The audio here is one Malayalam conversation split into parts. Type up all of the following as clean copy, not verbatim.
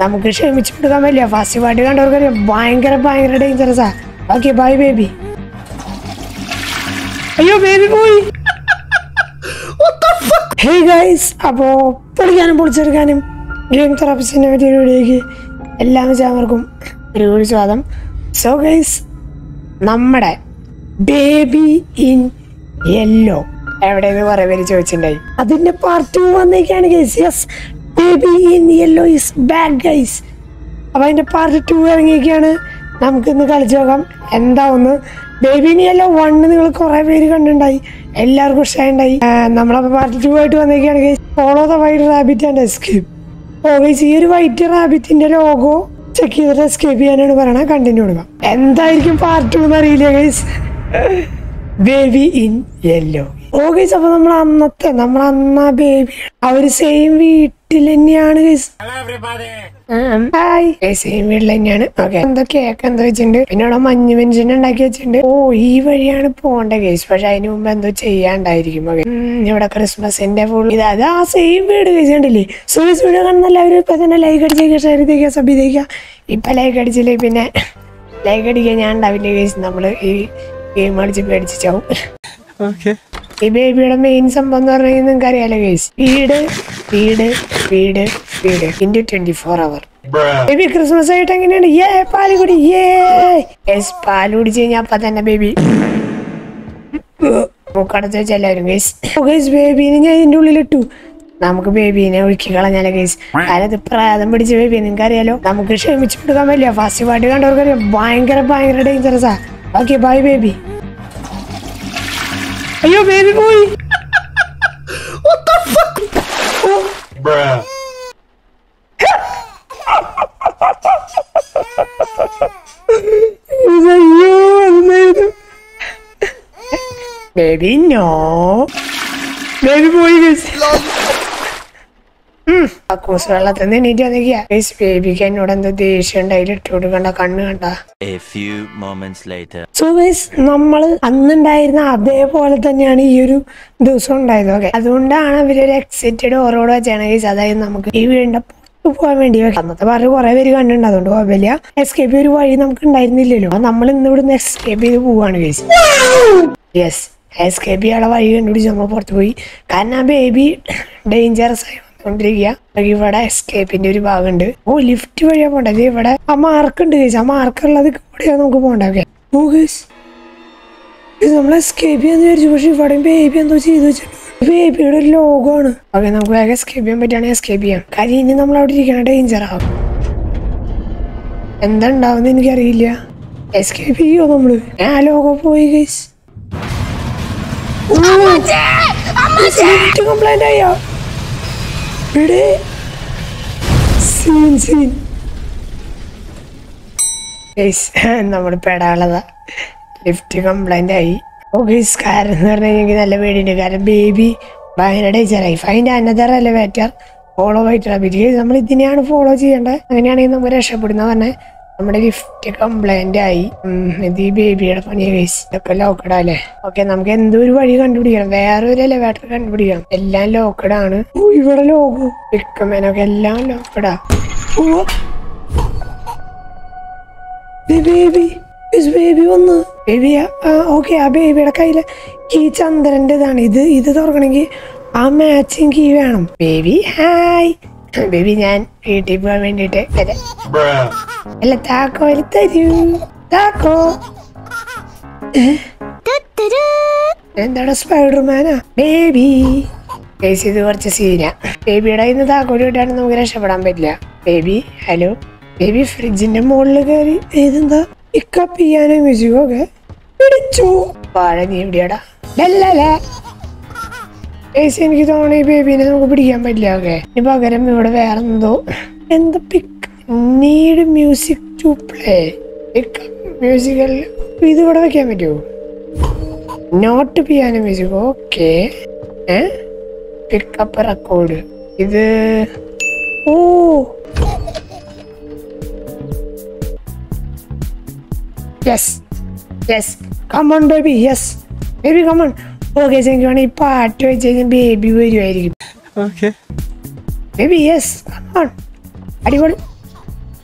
നമുക്ക് ക്ഷമിച്ചു കൊടുക്കാൻ പറ്റില്ല. ഫസ്റ്റ് പാട്ട് കണ്ടവർക്കറിയാം ഭയങ്കര ഭയങ്കര ഡേഞ്ചറസാ. Okay bye baby. അയ്യോ ബേബി പോയി. ഹേ ഗൈസ്, അപ്പോ പൊളിക്കാനും പൊളിച്ചെടുക്കാനും ഗെയിം തെറാപ്പിസ്റ്റിനെ പറ്റിയ വീഡിയോയ്ക്ക് എല്ലാ ചാവർക്കും ഒരു സ്വാഗതം. സോ ഗൈസ്, നമ്മുടെ ബേബി ഇൻ യെല്ലോ എവിടെയെന്ന് കുറെ പേര് ചോദിച്ചിട്ടുണ്ടായി. അതിന്റെ പാർട്ട് 2 വന്നേക്കാണ് guys. Yes, baby in yellow is back guys. അപ്പൊ അതിന്റെ പാർട്ട് 2 ഇറങ്ങിയൊക്കെയാണ്. നമുക്ക് ഇന്ന് കളിച്ചു നോക്കാം എന്താവുന്നു. ബേബി ഇൻ യെല്ലോ 1 നിങ്ങൾ കുറെ പേര് കണ്ടിട്ടുണ്ടായി, എല്ലാവർക്കും ഇഷ്ടമുണ്ടായി. നമ്മളപ്പോ പാർട്ട് 2 ആയിട്ട് വന്നേക്കാണ് guys. Follow the white rabbit and escape. ഓ ഗൈസ്, ഈ ഒരു വൈറ്റ് റാബിറ്റിന്റെ ലോഗോ ചെക്ക് ചെയ്തിട്ട് എസ്കേപ്പ് ചെയ്യാനാണ് പറയണത്. കണ്ടിന്യൂ കൊടുക്കാം. എന്തായിരിക്കും പാർട്ട് 2 എന്ന് അറിയില്ല ഗൈസ്. Baby in yellow. ഓ ഗൈസ്, അപ്പൊ നമ്മളന്നാ ബേബി അവര് സെയിം വീട്ടിൽ തന്നെയാണ് ഗൈസ്. സെയിം വീട്ടിൽ തന്നെയാണ്. ഓക്കെ, എന്തോ കേക്ക് എന്തോ വെച്ചിട്ടുണ്ട്. പിന്നെ ഇവിടെ മഞ്ഞ് മനുഷ്യനെ ഉണ്ടാക്കി വെച്ചിട്ടുണ്ട്. ഓ, ഈ വഴിയാണ് പോകേണ്ട ഗൈസ്. പക്ഷെ അതിന് മുമ്പ് എന്തോ ചെയ്യാണ്ടായിരിക്കും. ഓക്കെ, ഇവിടെ ക്രിസ്മസിന്റെ ഫുൾ ഇത് ആ സെയിം വീട് ഗൈസ് കണ്ടില്ലേ. സോ ഗൈസ്, വീഡിയോ കാണുന്ന എല്ലാവരും ഇപ്പൊ തന്നെ ലൈക്ക് അടിച്ചേക്കുക, ഷെയർ ചെയ്തേക്കുക, സബ് ചെയ്തേക്കുക. ഇപ്പൊ ലൈക്ക് അടിച്ചില്ലേ പിന്നെ ലൈക്ക് അടിക്കാൻ ഞാൻ ഉണ്ടാവില്ല ഗൈസ്. നമ്മള് ഈ ഗെയിം കളിച്ച് പേടിച്ച് ചാവും. ഈ ബേബിയുടെ മെയിൻ സംഭവം എന്ന് പറഞ്ഞാൽ നിങ്ങൾക്ക് അറിയാലോ ഗൈസ്. വീട് വീട് വീട് വീട് ഇൻറ്റു 24 hour. ബേബി ക്രിസ്മസ് ആയിട്ട് എങ്ങനെയാണ്? പാല് കുടി. പാല് കുടിച്ച് കഴിഞ്ഞാൽ അപ്പൊ തന്നെ ബേബി മൂക്കടച്ച് വെച്ച എല്ലാവരും ഗൈസ്. ഗൈസ്, ബേബീനെ ഞാൻ ഇതിന്റെ ഉള്ളിലിട്ടു. നമുക്ക് ബേബീനെ ഒഴുക്കി കളഞ്ഞാലോ ഗൈസ്. കാലത്ത് പ്രായം പിടിച്ച ബേബി നിങ്ങൾക്ക് അറിയാലോ. നമുക്ക് ക്ഷമിച്ചു കൊടുക്കാൻ പറ്റില്ല. ഫസ്റ്റ് പാട്ട് കണ്ടവർക്കറിയാം ഭയങ്കര ഭയങ്കര ഡേഞ്ചറസാ. Okay bye baby. അയ്യോ ബേബി പോയി. ബേബി നോ, ബേബി പോയി ഗൈസ്. കക്കൂസ് വെള്ളത്തിൽ നിന്ന് എണീറ്റ് വന്നിരിക്കുക ഗൈസ്. ബേബിക്ക് എന്നോട് എന്തോ ദേഷ്യം ഉണ്ടായിട്ട് ഇട്ട് കൊടുക്കണ്ട. കണ്ണ് കണ്ട. സോ ഗൈസ്, നമ്മള് അന്നുണ്ടായിരുന്ന അതേപോലെ തന്നെയാണ് ഈ ഒരു ദിവസം ഉണ്ടായത്. ഓക്കെ, അതുകൊണ്ടാണ് അവരൊരു എക്സിറ്റഡ് ഓരോട് വെച്ചാണ് ഗൈസ്. അതായത് നമുക്ക് ഈ വീടിന്റെ പുറത്ത് പോകാൻ വേണ്ടി അന്നത്തെ പറഞ്ഞ് കുറെ പേര് കണ്ടിട്ടുണ്ട്. അതുകൊണ്ട് കുഴപ്പമില്ല. എസ്കേപ്പ് ഒരു വഴി നമുക്ക് ഉണ്ടായിരുന്നില്ലല്ലോ. നമ്മൾ ഇന്ന് ഇവിടുന്ന് എസ്കേപ്പ് ചെയ്ത് പോവാണ് ഗൈസ്. യെസ്, എസ്കേപ്പ് ചെയ്യാനുള്ള വഴി കണ്ടുപിടിച്ച് നമ്മൾ പുറത്ത് പോയി. കാരണം ആ ബേബി ഡേഞ്ചറസ് ആയി വന്നുകൊണ്ടിരിക്കുക. ഇവിടെ എസ്കേപ്പിന്റെ ഒരു ഭാഗമുണ്ട്. ഓ, ലിഫ്റ്റ് വഴിയാ പോണ്ടത്. ഇവിടെ ആ മാർക്കുണ്ട് ഗൈസ്. ആ മാർക്കുള്ളത് കൂടെയാണ് നമുക്ക് പോകണ്ടേ. ഓ ഗൈസ്, നമ്മൾ എസ്കേപ്പ് ചെയ്യാന്ന് വിചാരിച്ചു. പക്ഷെ ഇവിടെ ബേബി എന്തോ ചെയ്തു വെച്ചിട്ടുണ്ട്. ബേബിയുടെ ഒരു ലോഗമാണ്. ഓക്കെ, നമുക്ക് വേഗം എസ്കേപ്പ് ചെയ്യാൻ പറ്റുകയാണെങ്കിൽ എസ്കേപ്പ് ചെയ്യാം. കാര്യം ഇനി നമ്മൾ അവിടെ ഇരിക്കണ ഡേഞ്ചർ ആവും. എന്താ ഉണ്ടാവുന്ന എനിക്കറിയില്ല. എസ്കേപ്പ് ചെയ്യോ നമ്മള്? ആ ലോഗോ പോയി ഗൈസ്. കംപ്ലൈന്റ് ആയോ? നമ്മുടെ പെടാളതാ ലിഫ്റ്റ് കംപ്ലൈന്റ് ആയി. ഓക്കെ, കാരണം എന്ന് പറഞ്ഞാൽ എനിക്ക് നല്ല പേടിയുണ്ട്. കാരണം ബേബി ഭയങ്കര ഡേഞ്ചറായി. Find another elevator, follow white rabbit. നമ്മൾ ഇതിനെയാണ് ഫോളോ ചെയ്യേണ്ടത്. അങ്ങനെയാണെങ്കിൽ നമുക്ക് രക്ഷപ്പെടുന്ന പറഞ്ഞാൽ നമ്മുടെ ലിഫ്റ്റ് കംപ്ലൈന്റ് ആയി. ഇത് ഈ ബേബിയുടെ പണിയ കേസ്. ഇതൊക്കെ ലോക്കഡ് അല്ലേ. ഓക്കെ, നമുക്ക് എന്തോ ഒരു വഴി കണ്ടുപിടിക്കണം. വേറൊരു എലിവേറ്റർ കണ്ടുപിടിക്കണം. എല്ലാം ലോക്കഡ് ആണ്. ഇവിടെ ലോഗോ പിക്കമേനൊക്കെ എല്ലാം ലോക്കഡാ. ബേബി വന്ന് ബേബി. ഓക്കെ, ആ ബേബിയുടെ കയ്യില് കീ ചന്ദ്രന്റെ ഇതാണ്. ഇത് തുറക്കണമെങ്കിൽ ആ മാച്ചിങ് കീ വേണം. Baby hi. ബേബി, ഞാൻ വീട്ടിൽ പോകാൻ വേണ്ടിട്ട് അല്ല താക്കോ തരൂ. താക്കോ എന്താണ്? സ്പൈഡർമാനാ ബേബി. കേസ് ഇത് കുറച്ച് സീനാ. ബേബിയുടെ ഇന്ന് താക്കോല് കിട്ടാണ്ട് നമുക്ക് രക്ഷപ്പെടാൻ പറ്റില്ല. Baby hello. ബേബി ഫ്രിഡ്ജിന്റെ മുകളിൽ കയറി. ഇതെന്താ? പിക്കപ്പ് ചെയ്യാനോ മ്യൂസിക്. ഒക്കെ പിടിച്ചു. വാഴ നീ എവിടെയാടാ? എനിക്ക് തോന്നുന്നു ഈ ബേബീനെ നമുക്ക് പിടിക്കാൻ പറ്റില്ല. ഓക്കെ, ഇനി പകരം ഇവിടെ വേറെ എന്താ pick need music to play. Musical ഇത് ഇവിടെ വെക്കാൻ പറ്റുമോ? Note piano music. Okay, pickup record. ഇത് oh yes come on baby. Yes baby, come on. Okay, എനിക്ക് വേണമെങ്കിൽ ഈ പാട്ട് വെച്ച് കഴിഞ്ഞാൽ ബേബി വരുമായിരിക്കും. Okay. Baby, yes, come on. അടിപൊളി.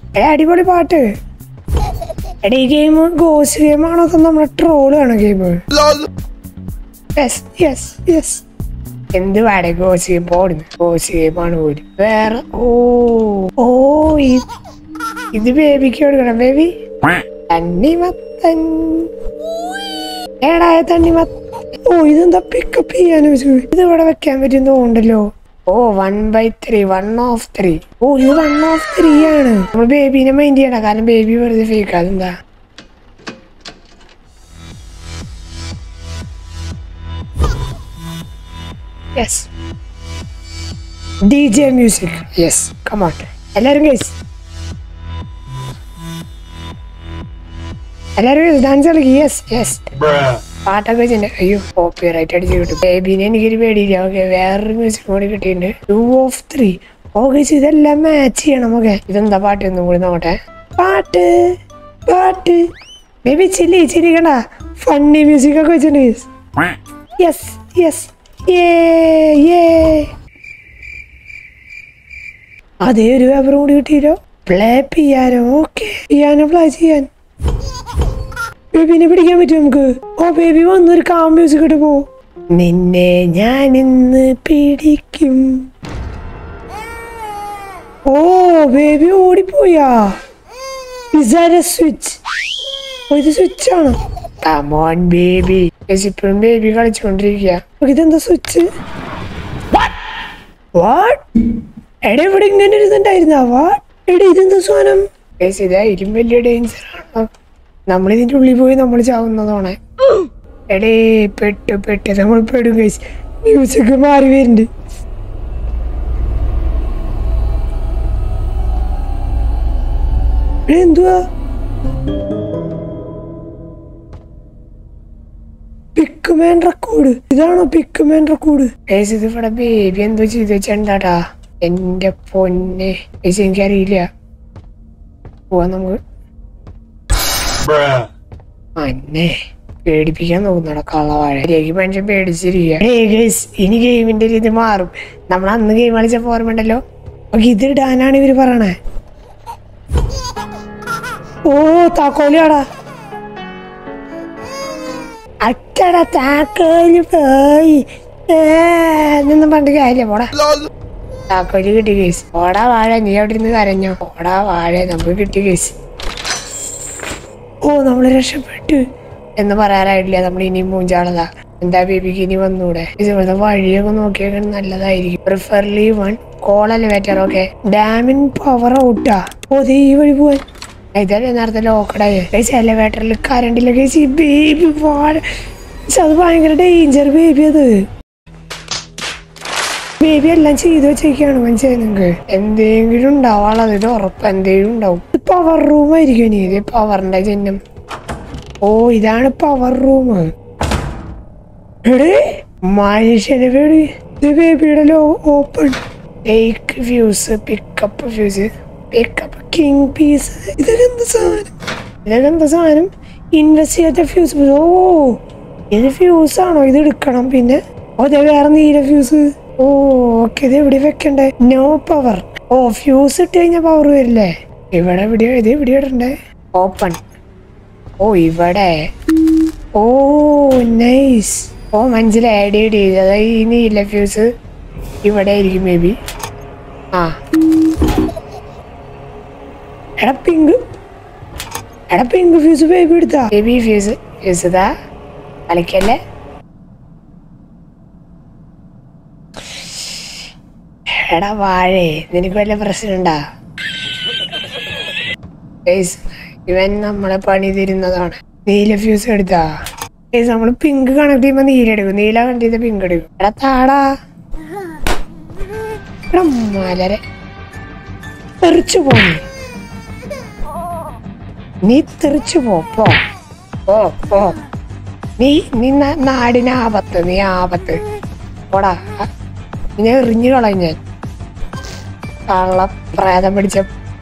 അടിപൊളി പാട്ട്. എടാ ഈ ഗെയിം ഗോസ്റ്റ് ഗെയിം ആണോ നമ്മളെ ട്രോളാണ് ഗെയിം? എന്ത് പാടേ ഗോസ്റ്റ് ഗെയിം പോടുന്നു? ഗോസ്റ്റ് ഗെയിം ആണ് പോലും വേറെ. ഓ ഇത് ബേബിക്ക് കൊടുക്കണം. ബേബി തണ്ണിമത്തൻ. ഏടായ തണ്ണിമത്തൻ. ഓ ഇതെന്താ പിക്കപ്പ് ചെയ്യാനോ? ഇത് ഇവിടെ വെക്കാൻ പറ്റും തോന്നുന്നുണ്ടല്ലോ. ഓ 1/3 1 of 3. ഓ ഇത് 1 of 3 ആണ്. നമ്മൾ ബേബീനെ മൈൻഡ് ചെയ്യണം, കാരണം ബേബി വെറുതെ ഫേക്ക്. അതെന്താ? Yes DJ music. Yes come on എല്ലാരും ഗൈസ്, എല്ലാരും ഡാൻസ് കളിക്കും. യെസ് പാട്ടൊക്കെ വെച്ചിട്ടുണ്ട്. അയ്യോ കോപ്പിറൈറ്റ് അടിച്ച് കിട്ടും. ബേബീനെ എനിക്കൊരു പേടിയില്ല. ഓക്കെ വേറൊരു മ്യൂസിക് കൂടി കിട്ടിയിട്ടുണ്ട്. 2 of 3. ഓക്കെ ഇതെല്ലാം മാച്ച് ചെയ്യണം. ഓക്കെ ഇതെന്താ പാട്ട് ഒന്നും കൂടി നോക്കട്ടെ. പാട്ട് ബേബി ചിരിക്കണ്ട. ഫണ്ണി മ്യൂസിക് ഒക്കെ വെച്ചിട്ടുണ്ട്. യെസ് അതേ ഒരു പേപ്പർ കൂടി കിട്ടിയല്ലോ. Play piano. Okay piano play ചെയ്യാൻ ബേബിനെ പിടിക്കാൻ പറ്റും നമുക്ക്. ഓ ബേബി വന്നൊരു കാം മ്യൂസിക് ഇട്ട് പോ. നിന്നെ ഞാൻ ഇന്ന് പിടിക്കും. ഓ ബേബി ഓടിപ്പോയാ. സ്വിച്ച്. ഇത് സ്വിച്ച് ആണ്. Come on baby. ഇപ്പോഴും ബേബി കളിച്ചോണ്ടിരിക്കുക. ഇതെന്താ സ്വിച്ച്? എടാ ഇവിടെ ഇങ്ങനെ ഒരു ഇതുണ്ടായിരുന്നാ? എടാ ഇതെന്താ സാധനം? ഇതായാലും വലിയ ഡേഞ്ചർ ആണോ? നമ്മളിതിന്റെ ഉള്ളിൽ പോയി നമ്മൾ ചാവുന്നതാണ്. എടേ പെട്ട് നമ്മൾ പെടും ഗൈസ്. മ്യൂസിക് മാറി വരുന്നുണ്ട്. എന്തുവാ പിക്ക്മാൻ റെക്കോർഡ്? ഇതാണോ പിക്ക്മാൻ റെക്കോർഡ്? ഗൈസ് ഇത് ഇവിടെ ബേബി എന്തോ ചെയ്ത് വെച്ചാണ്ടാട്ടാ. എന്റെ പൊന്നെ ഗൈസ് എനിക്കറിയില്ല. പോവാ നമുക്ക്. അന്നെ പേടിപ്പിക്കാൻ നോക്കുന്നോടാ കള്ളവാഴ. മനുഷ്യൻ പേടിച്ചിരിക്കുക. ഇനി ഗെയിമിന്റെ രീതി മാറും. നമ്മൾ അന്ന് ഗെയിം കളിച്ചപ്പോ ഓർമ്മയുണ്ടല്ലോ. ഇത് ഇടാനാണ് ഇവര് പറയണേ. ഓ താക്കോലിയാടാ. അച്ചടാ താക്കോല് പോയി എന്നൊന്നും പറഞ്ഞിട്ട് കാര്യമില്ല. പോടാ താക്കോല് കിട്ടി കേസ്. ഓടാ വാഴ. നീ അവിടെ ഇരുന്ന് കരഞ്ഞോ? ഓടാ വാഴ നമുക്ക് കിട്ടി കേസ്. ഓ നമ്മള് രക്ഷപ്പെട്ടു എന്ന് പറയാനായിട്ടില്ല. നമ്മൾ ഇനിയും മൂഞ്ചാളതാ. എന്താ ബേബിക്ക് ഇനി വന്നൂടെ? ഇതുപോലത്തെ വഴിയൊക്കെ നോക്കിയാൽ നല്ലതായിരിക്കും. Preferably 1 call elevator. ഓക്കെ ഡാമിൻ പവർ ഔട്ടാ. ഓ ഈ വഴി പോവാൻ. ഇതല്ലേ നേരത്തെ ലോക്കഡായി എലിവേറ്ററിൽ കറണ്ടില്ല കേസ്. ബേബി അത് ഭയങ്കര ഡേഞ്ചർ ബേബി. അത് ബേബി എല്ലാം ചെയ്ത് വെച്ചേക്കാണ്. മനസ്സിലായി നിങ്ങൾക്ക്? എന്തെങ്കിലും ഉണ്ടാവാളത്. ഇത് ഉറപ്പ് എന്തെങ്കിലും ഉണ്ടാവും. പവർ റൂം ആയിരിക്കും. ഇനി ഇത് പവറിന്റെ ചിഹ്നം. ഓ ഇതാണ് പവർ റൂം. എടേ മനുഷ്യനെ പേടി. ഇത് ബേബിയുടെ open take fuse pickup fuse pickup king piece. ഇതൊക്കെ സാധനം? ഇൻവെസ്റ്റ് ചെയ്യാത്ത ഫ്യൂസ്. ഓ ഇത് ഫ്യൂസ് ആണോ? ഇത് എടുക്കണം. പിന്നെ അതെ വേറെ നീല ഫ്യൂസ്. ഓ ഓക്കെ ഇത് എവിടെ വെക്കണ്ടേ? No power. ഓ ഫ്യൂസ് ഇട്ട് കഴിഞ്ഞാൽ പവർ വരില്ലേ? ഇവിടെ എവിടെയോ ഇത് എവിടെ ഇടണ്ടേ? ഓപ്പൺ. ഓ ഇവിടെ. ഓ നൈസ്. ഓ മനസ്സിലായി. ആഡ് ചെയ്ത് അതായത് ഈ നീല ഫ്യൂസ് ഇവിടെ ആയിരിക്കും മേ ബി. ആ എടാ പിങ്ക് ഫ്യൂസ് ബേബി എടുത്താ. ബേബി ഫ്യൂസ് ഇതാ കളിക്കല്ലേ. എടാ വാഴേ നിനക്ക് വല്ല പ്രശ്നമുണ്ടാ? ഇവൻ നമ്മളെ പണി തരുന്നതാണ്. നീല ഫ്യൂസ് എടുത്താ. നമ്മള് പിങ്ക് കണക്ട് ചെയ്യുമ്പോ നീല എടുക്കും. നീല കണക്ട് ചെയ്ത പിങ്ക് എടുക്കും. എടാ താടാ. എടാ മലരെ തെറിച്ചു പോണേ. നീ തെറിച്ചു പോ. നീ നാടിന് ആപത്ത്. നീ ആപത്ത്. പോടാ ഞാൻ എറിഞ്ഞു കളയും. ഞാൻ കള്ള പ്രേതം പിടിച്ച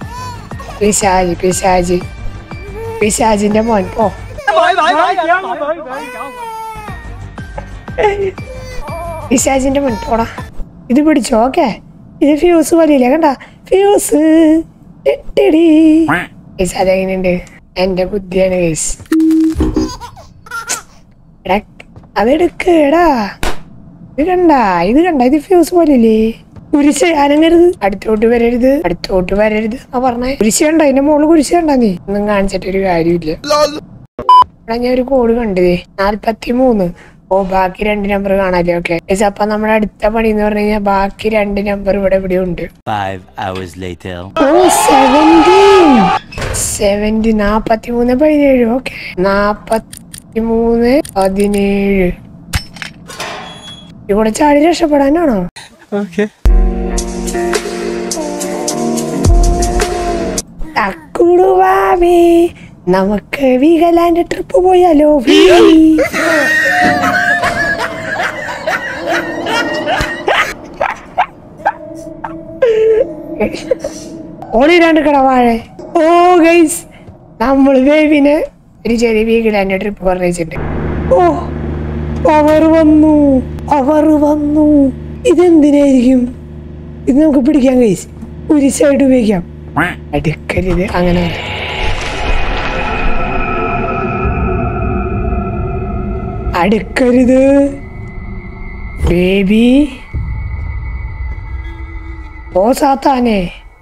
പിശാജിന്റെ മോൻ. പോ പിശാജിന്റെ മോൻ പോടാ. ഇത് പിടിച്ചോ. ഓക്കെ ഇത് ഫ്യൂസ് വലിയില്ല കണ്ട. ഫ്യൂസ് അതെങ്ങനെയുണ്ട്? എന്റെ ബുദ്ധിയാണ് ഗൈസ്. അതെടുക്കടാ. ഇത് കണ്ട ഇത് ഫ്യൂസ് പോലില്ലേ? കുരിശ് അനങ്ങരുത്, അടുത്തോട്ട് വരരുത് പറഞ്ഞേ. കുരിശ് കണ്ട, അതിന്റെ മോള് കുരിശ് കണ്ട? നീ ഒന്നും കാണിച്ചിട്ടൊരു കാര്യമില്ല. ഞാൻ ഒരു കോഡ് കണ്ടേ 43. ഓ, ബാക്കി 2 നമ്പർ കാണാല്ലേ? ഓക്കെ. അപ്പൊ നമ്മുടെ അടുത്ത പണി എന്ന് പറഞ്ഞു കഴിഞ്ഞാൽ ബാക്കി 2 നമ്പർ ഇവിടെ ഉണ്ട്. 43:17. ഓക്കെ, 43:17. ഇവിടെ ചാടി രക്ഷപ്പെടാനാണോ? തക്കുടുവാവേ, നമുക്ക് വീഗലാൻഡ് ട്രിപ്പ് പോയാലോ? ഓടിരാണ്ട് കടവാഴെ. ഓ ഗൈസ്, നമ്മള് ബേബിനെ ഒരു ചെറിയ വീഗലാൻഡ് ട്രിപ്പ് പറഞ്ഞിട്ടുണ്ട്. ഓ, അവർ വന്നു. ഇതെന്തിനായിരിക്കും? ഇത് നമുക്ക് പിടിക്കാം ഗൈസ്. ഒരു സൈഡ് ഉപയോഗിക്കാം. അടുക്കരുത്, അങ്ങനെ അടുക്കരുത് ബേബി. ഓ സാത്താനെ,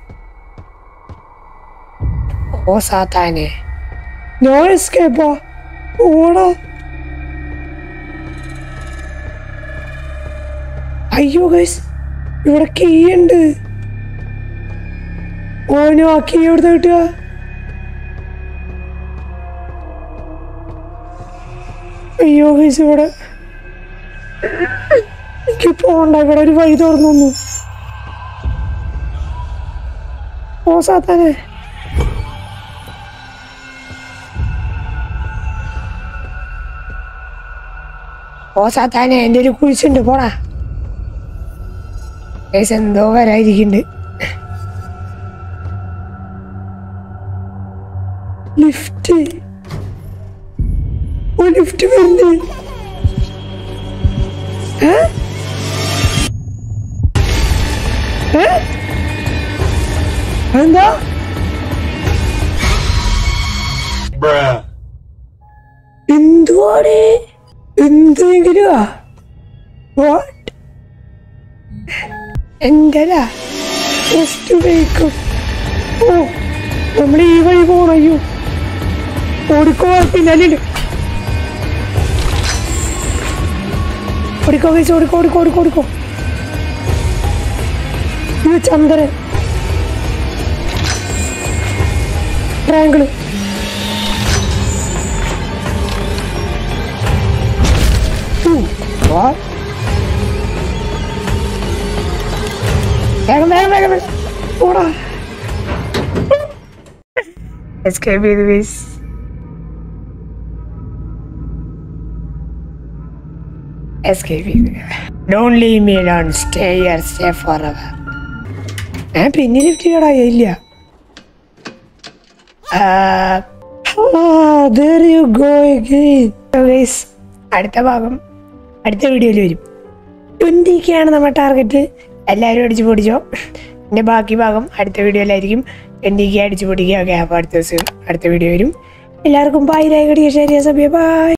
നോ എസ്കേപ്പാ. ഓടാ. അയ്യോ ഗൈസ്, ഇവിടെ കീ ഉണ്ട്. ഓനോ, ആ കീ എവിടുന്ന് കിട്ടുക? അയ്യോ ഗൈസ്, ഇവിടെ എനിക്ക് പോണ്ട. ഇവിടെ ഒരു വഴി തുറന്നു. ഓ സാത്താനെ, എന്റെ ഒരു കുഴിച്ചുണ്ട്. പോടാ ഗൈസ്, എന്തോ വരാതിരിക്കുന്നുണ്ട്. ലിഫ്റ്റ് വരുന്നു. എന്താ? എന്തുവാണ്? എന്തെങ്കിലുവാ? എന്റെ ഓ, നമ്മൾ ഈ വഴി പോണയ്യോ. ഓടിക്കോ, പിന്നാലുണ്ട്. ഓടിക്കോ ഗൈസ്, ഓടിക്കോ. ഇത് ചന്ദ്രൻ ട്രയാങ്കിള്. വേഗം ഓടാ. Escape with this. Don't leave me alone. Stay here, stay forever. പിന്നെ ലിഫ്റ്റ് ഇല്ല. There you go again. So guys, അടുത്ത ഭാഗം അടുത്ത വീഡിയോയിൽ വരും. 20K ആണ് നമ്മുടെ ടാർഗറ്റ്. എല്ലാവരും അടിച്ചു പൊടിച്ചോ. പിന്നെ ബാക്കി ഭാഗം അടുത്ത വീഡിയോയിലായിരിക്കും. 20K അടിച്ചു പൊടിക്കുക. ഓക്കെ, അപ്പോൾ അടുത്ത വീഡിയോ വരും. എല്ലാവർക്കും ബൈ. ലൈക്ക് അടിക്കുക, ഷെയർ ചെയ്യുക, സബ്സ്ക്രൈബ്. ബൈ.